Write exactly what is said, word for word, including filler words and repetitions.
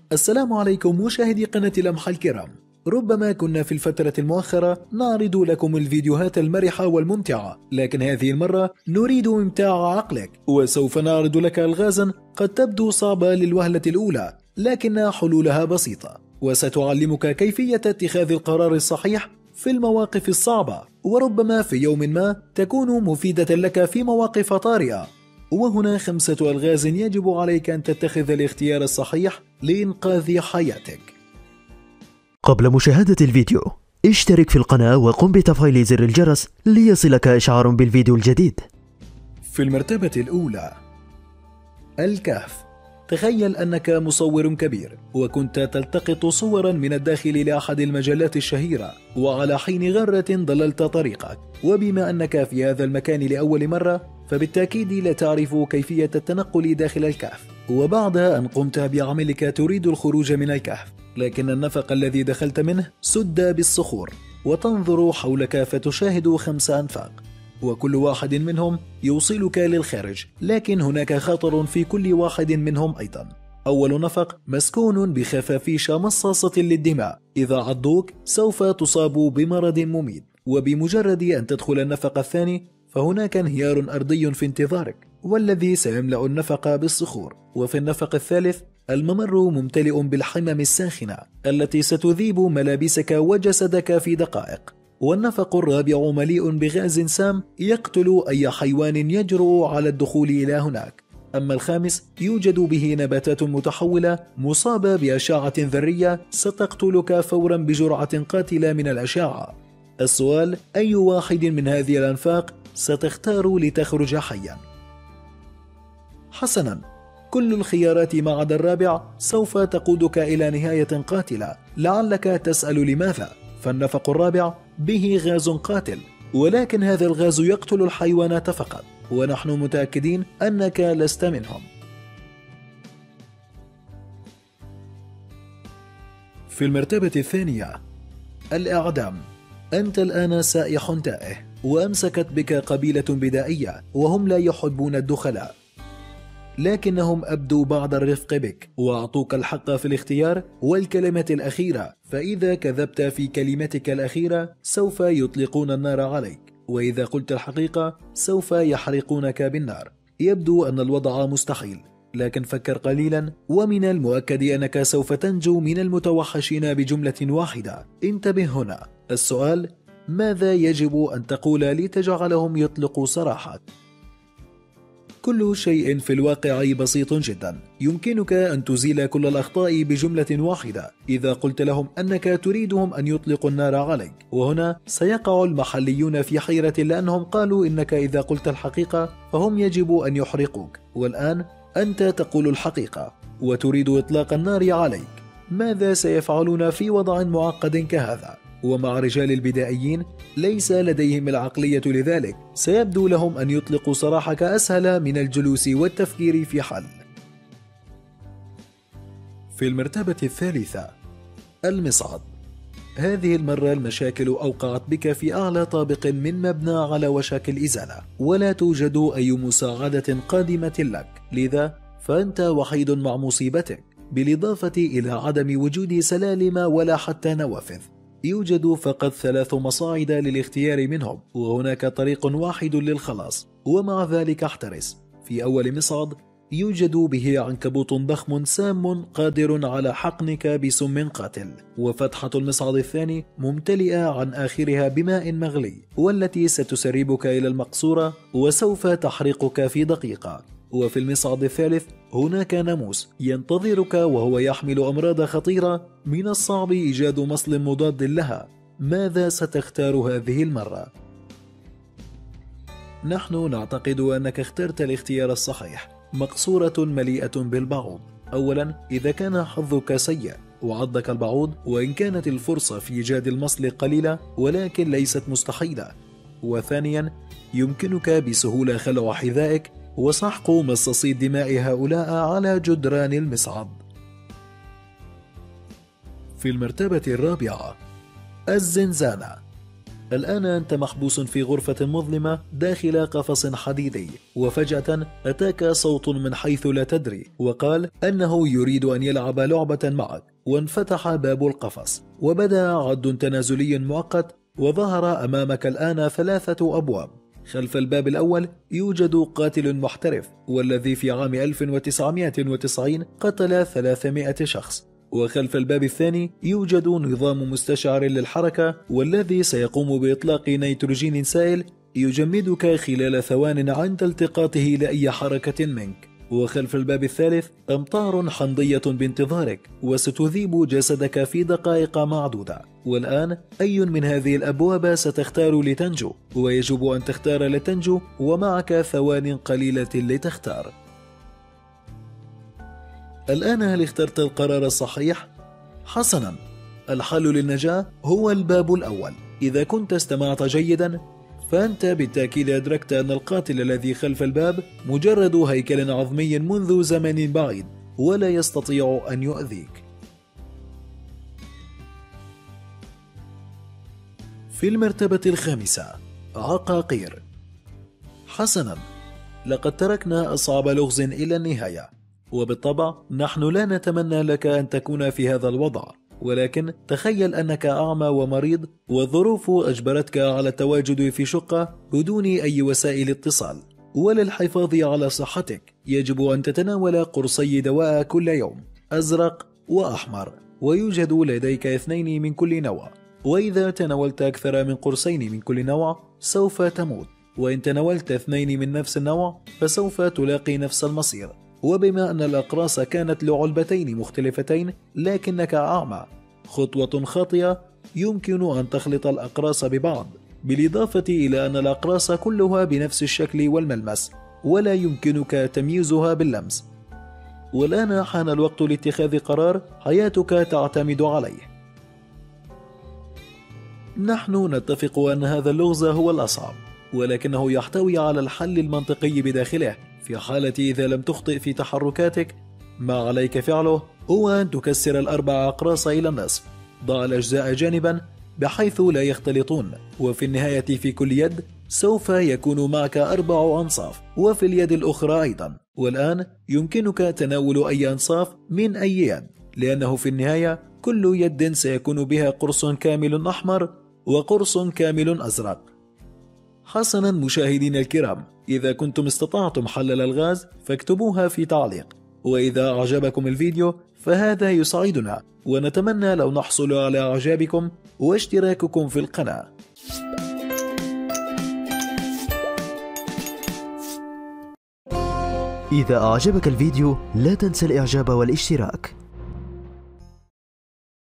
السلام عليكم مشاهدي قناة لمحة الكرام. ربما كنا في الفترة المؤخرة نعرض لكم الفيديوهات المرحة والممتعة، لكن هذه المرة نريد إمتاع عقلك، وسوف نعرض لك ألغازا قد تبدو صعبة للوهلة الأولى، لكن حلولها بسيطة، وستعلمك كيفية اتخاذ القرار الصحيح في المواقف الصعبة، وربما في يوم ما تكون مفيدة لك في مواقف طارئة. وهنا خمسة ألغاز يجب عليك أن تتخذ الاختيار الصحيح لإنقاذ حياتك. قبل مشاهدة الفيديو اشترك في القناة وقم بتفعيل زر الجرس ليصلك إشعار بالفيديو الجديد. في المرتبة الأولى الكهف. تخيل أنك مصور كبير وكنت تلتقط صورا من الداخل لأحد المجلات الشهيرة، وعلى حين غرة ضللت طريقك، وبما أنك في هذا المكان لأول مرة فبالتأكيد لا تعرف كيفية التنقل داخل الكهف، وبعد أن قمت بعملك تريد الخروج من الكهف، لكن النفق الذي دخلت منه سد بالصخور، وتنظر حولك فتشاهد خمس أنفاق، وكل واحد منهم يوصلك للخارج، لكن هناك خطر في كل واحد منهم أيضا. أول نفق مسكون بخفافيش مصاصة للدماء، إذا عضوك سوف تصاب بمرض مميت، وبمجرد أن تدخل النفق الثاني فهناك انهيار أرضي في انتظارك، والذي سيملأ النفق بالصخور. وفي النفق الثالث الممر ممتلئ بالحمم الساخنة التي ستذيب ملابسك وجسدك في دقائق. والنفق الرابع مليء بغاز سام يقتل أي حيوان يجرؤ على الدخول إلى هناك. أما الخامس يوجد به نباتات متحولة مصابة بأشعة ذرية ستقتلك فورا بجرعة قاتلة من الأشعة. السؤال: أي واحد من هذه الأنفاق ستختار لتخرج حيا؟ حسنا، كل الخيارات ما عدا الرابع سوف تقودك إلى نهاية قاتلة. لعلك تسأل لماذا؟ فالنفق الرابع به غاز قاتل، ولكن هذا الغاز يقتل الحيوانات فقط، ونحن متأكدين أنك لست منهم. في المرتبة الثانية الإعدام. أنت الآن سائح تائه، وأمسكت بك قبيلة بدائية وهم لا يحبون الدخلاء، لكنهم أبدوا بعض الرفق بك وأعطوك الحق في الاختيار والكلمة الأخيرة، فإذا كذبت في كلمتك الأخيرة سوف يطلقون النار عليك، وإذا قلت الحقيقة سوف يحرقونك بالنار. يبدو أن الوضع مستحيل، لكن فكر قليلا ومن المؤكد أنك سوف تنجو من المتوحشين بجملة واحدة. انتبه هنا، السؤال: ماذا يجب أن تقول لتجعلهم يطلقوا سراحك؟ كل شيء في الواقع بسيط جدا، يمكنك أن تزيل كل الأخطاء بجملة واحدة إذا قلت لهم أنك تريدهم أن يطلقوا النار عليك. وهنا سيقع المحليون في حيرة، لأنهم قالوا إنك إذا قلت الحقيقة فهم يجب أن يحرقوك، والآن أنت تقول الحقيقة وتريد إطلاق النار عليك. ماذا سيفعلون في وضع معقد كهذا؟ ومع رجال البدائيين ليس لديهم العقلية لذلك، سيبدو لهم أن يطلقوا سراحك أسهل من الجلوس والتفكير في حل. في المرتبة الثالثة المصعد. هذه المرة المشاكل أوقعت بك في أعلى طابق من مبنى على وشك الإزالة، ولا توجد أي مساعدة قادمة لك، لذا فأنت وحيد مع مصيبتك، بالإضافة إلى عدم وجود سلالم ولا حتى نوافذ. يوجد فقط ثلاث مصاعد للاختيار منهم، وهناك طريق واحد للخلاص، ومع ذلك احترس. في أول مصعد يوجد به عنكبوت ضخم سام قادر على حقنك بسم قاتل، وفتحة المصعد الثاني ممتلئة عن آخرها بماء مغلي، والتي ستسربك إلى المقصورة وسوف تحرقك في دقيقة. وفي المصعد الثالث هناك ناموس ينتظرك وهو يحمل أمراض خطيرة، من الصعب إيجاد مصل مضاد لها. ماذا ستختار هذه المرة؟ نحن نعتقد أنك اخترت الاختيار الصحيح. مقصورة مليئة بالبعوض. أولا، إذا كان حظك سيء وعضك البعوض، وإن كانت الفرصة في إيجاد المصل قليلة ولكن ليست مستحيلة. وثانيا، يمكنك بسهولة خلع حذائك وسحق مصاصي الدماء هؤلاء على جدران المصعد. في المرتبة الرابعة الزنزانة. الآن أنت محبوس في غرفة مظلمة داخل قفص حديدي، وفجأة أتاك صوت من حيث لا تدري وقال أنه يريد أن يلعب لعبة معك، وانفتح باب القفص وبدأ عد تنازلي مؤقت، وظهر أمامك الآن ثلاثة أبواب. خلف الباب الأول يوجد قاتل محترف، والذي في عام ألف وتسعمائة وتسعين قتل ثلاثمائة شخص. وخلف الباب الثاني يوجد نظام مستشعر للحركة، والذي سيقوم بإطلاق نيتروجين سائل يجمدك خلال ثوان عند التقاطه لأي حركة منك. وخلف الباب الثالث أمطار حمضية بانتظارك، وستذيب جسدك في دقائق معدودة. والآن أي من هذه الأبواب ستختار لتنجو؟ ويجب أن تختار لتنجو، ومعك ثوان قليلة لتختار. الآن هل اخترت القرار الصحيح؟ حسنا، الحل للنجاة هو الباب الأول. إذا كنت استمعت جيدا فأنت بالتأكيد أدركت أن القاتل الذي خلف الباب مجرد هيكل عظمي منذ زمن بعيد، ولا يستطيع أن يؤذيك. في المرتبة الخامسة، عقاقير. حسنا، لقد تركنا أصعب لغز إلى النهاية، وبالطبع نحن لا نتمنى لك أن تكون في هذا الوضع، ولكن تخيل أنك أعمى ومريض، والظروف أجبرتك على التواجد في شقة بدون أي وسائل اتصال. وللحفاظ على صحتك يجب أن تتناول قرصي دواء كل يوم، أزرق وأحمر، ويوجد لديك اثنين من كل نوع. وإذا تناولت أكثر من قرصين من كل نوع سوف تموت، وإن تناولت اثنين من نفس النوع فسوف تلاقي نفس المصير. وبما أن الأقراص كانت لعلبتين مختلفتين لكنك أعمى، خطوة خاطئة يمكن أن تخلط الأقراص ببعض، بالإضافة إلى أن الأقراص كلها بنفس الشكل والملمس، ولا يمكنك تمييزها باللمس. والآن حان الوقت لاتخاذ قرار حياتك تعتمد عليه. نحن نتفق أن هذا اللغز هو الأصعب، ولكنه يحتوي على الحل المنطقي بداخله. في حالة إذا لم تخطئ في تحركاتك، ما عليك فعله هو أن تكسر الأربع أقراص إلى النصف. ضع الأجزاء جانبا بحيث لا يختلطون، وفي النهاية في كل يد سوف يكون معك أربع أنصاف، وفي اليد الأخرى أيضا. والآن يمكنك تناول أي أنصاف من أي يد، لأنه في النهاية كل يد سيكون بها قرص كامل أحمر وقرص كامل أزرق. حسنا مشاهدين الكرام، إذا كنتم استطعتم حل الألغاز فاكتبوها في تعليق، وإذا أعجبكم الفيديو فهذا يسعدنا، ونتمنى لو نحصل على إعجابكم واشتراككم في القناة. إذا أعجبك الفيديو لا تنسى الإعجاب والاشتراك.